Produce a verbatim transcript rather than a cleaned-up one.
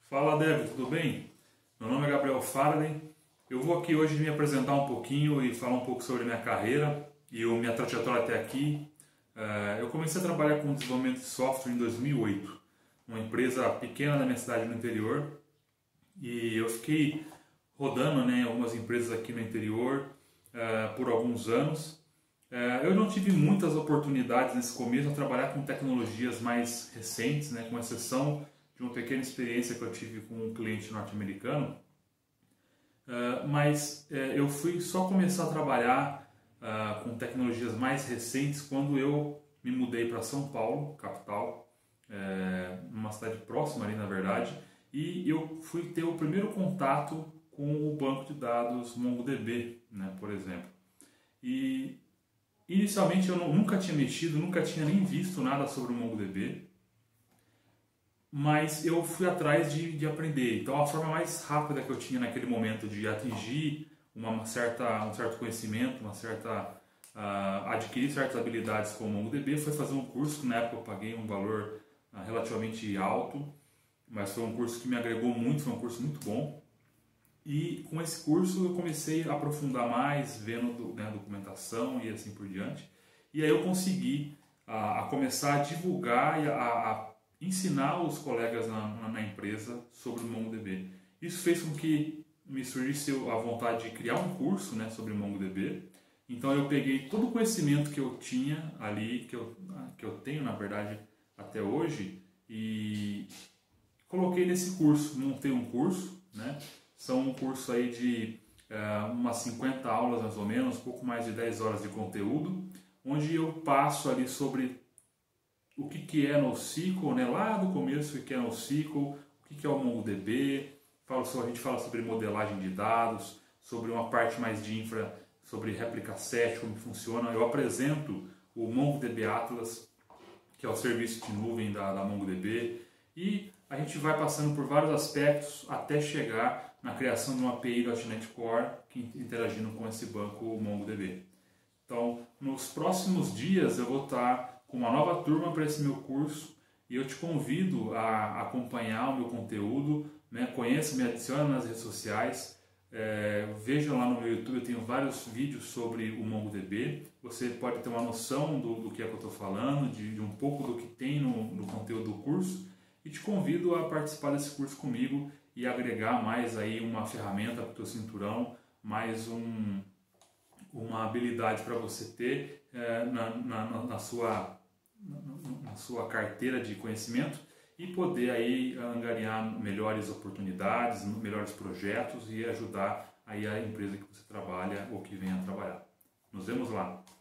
Fala, Débora, tudo bem? Meu nome é Gabriel Faraday. Eu vou aqui hoje me apresentar um pouquinho e falar um pouco sobre a minha carreira e a minha trajetória até aqui. Eu comecei a trabalhar com desenvolvimento de software em dois mil e oito, uma empresa pequena da minha cidade no interior, e eu fiquei rodando, né, em algumas empresas aqui no interior por alguns anos. Eu não tive muitas oportunidades nesse começo a trabalhar com tecnologias mais recentes, né, com exceção de uma pequena experiência que eu tive com um cliente norte-americano, mas eu fui só começar a trabalhar com tecnologias mais recentes quando eu me mudei para São Paulo, capital, numa cidade próxima ali na verdade, e eu fui ter o primeiro contato com o banco de dados MongoDB, né, por exemplo. E inicialmente eu não, nunca tinha mexido, nunca tinha nem visto nada sobre o MongoDB, mas eu fui atrás de, de aprender. Então a forma mais rápida que eu tinha naquele momento de atingir uma certa, um certo conhecimento, uma certa, uh, adquirir certas habilidades com o MongoDB foi fazer um curso que na época eu paguei um valor uh, relativamente alto, mas foi um curso que me agregou muito, foi um curso muito bom. E com esse curso eu comecei a aprofundar mais, vendo, né, documentação e assim por diante. E aí eu consegui a, a começar a divulgar e a, a ensinar os colegas na, na, na empresa sobre o MongoDB. Isso fez com que me surgisse a vontade de criar um curso, né, sobre o MongoDB. Então eu peguei todo o conhecimento que eu tinha ali, que eu, que eu tenho na verdade até hoje, e coloquei nesse curso, montei um curso, né? São um curso aí de uh, umas cinquenta aulas mais ou menos, pouco mais de dez horas de conteúdo, onde eu passo ali sobre o que, que é NoSQL, né? Lá do começo, o que é NoSQL, o que, que é o MongoDB, falo, a gente fala sobre modelagem de dados, sobre uma parte mais de infra, sobre réplica set, como funciona. Eu apresento o MongoDB Atlas, que é o serviço de nuvem da, da MongoDB, e a gente vai passando por vários aspectos até chegar na criação de uma A P I ponto net Core que, interagindo com esse banco MongoDB. Então, nos próximos dias eu vou estar com uma nova turma para esse meu curso e eu te convido a acompanhar o meu conteúdo, né? Conheça, me adicione nas redes sociais, é, veja lá no meu YouTube, eu tenho vários vídeos sobre o MongoDB, você pode ter uma noção do, do que é que eu estou falando, de, de um pouco do que tem no, no conteúdo do curso, e te convido a participar desse curso comigo e agregar mais aí uma ferramenta para o teu cinturão, mais um, uma habilidade para você ter é, na, na, na, sua, na, na sua carteira de conhecimento e poder aí angariar melhores oportunidades, melhores projetos e ajudar aí a empresa que você trabalha ou que venha trabalhar. Nos vemos lá!